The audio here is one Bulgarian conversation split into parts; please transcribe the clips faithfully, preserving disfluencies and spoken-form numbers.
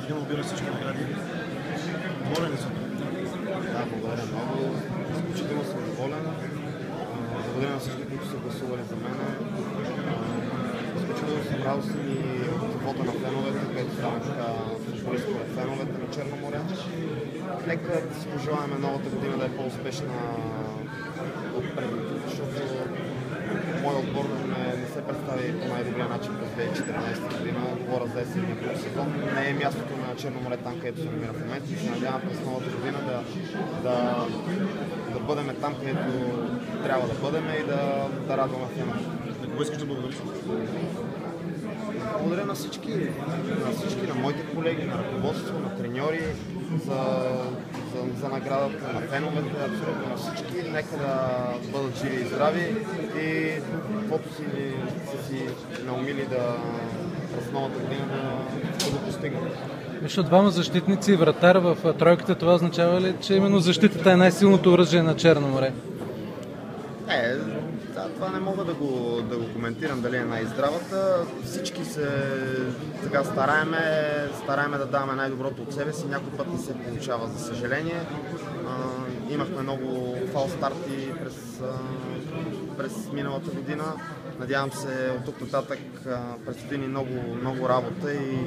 година обира всички награди. Доволен ли съм? Да, благодаря много. Изключително съм доволен. Благодаря на всички, които са гласували за мен. Изключително съм радостен и от вота на феновете, където стана така футболист на феновете на Черно море. Нека да си пожелаем новата година да е по-успешна от предните, защото моят отбор не, не се представи по най-добрия начин през две хиляди и четиринадесета година. Говоря за есенния клуб сезон. Не е мястото на Черно море там, където се намира в момента и се надявам през новата година да, да, да бъдем там, където трябва да бъдем и да, да радваме феновете. На кого искаш да благодариш? Благодаря на всички, на всички, на моите колеги, на ръководство, на треньори, за, за, за наградата, на феновете, абсолютно на всички. Нека да бъдат живи и здрави и каквото си, са си наумили да през новата година да, да го постигнат. Виж, двама защитници и вратар в тройката, това означава ли, че именно защитата е най-силното оръжие на Черно море? Е, да, това не мога да го, да го коментирам дали е най-здравата. Всички се така стараеме, стараеме да даваме най-доброто от себе си. Някой път не се получава, за съжаление. А, имахме много фал старти през, а, през миналата година. Надявам се от тук нататък предстои ни много, много работа и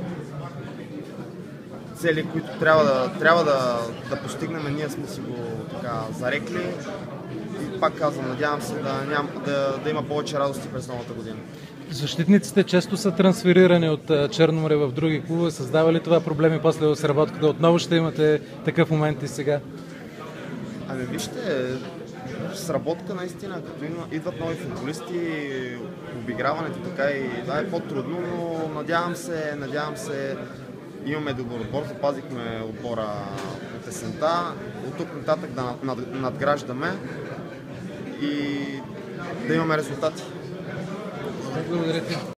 цели, които трябва да, трябва да, да постигнем, ние сме си го така зарекли. И пак казвам, надявам се да, ням, да, да има повече радости през новата година. Защитниците често са трансферирани от Черно море в други клубове. Създава ли това проблеми после в сработката? Отново ще имате такъв момент и сега? Ами вижте, сработка наистина, като идват нови футболисти, обиграването така и да, е по-трудно, но надявам се, надявам се, имаме добър отбор, запазихме отбора от есента, от тук нататък да надграждаме и да имаме резултати. Благодаря ти.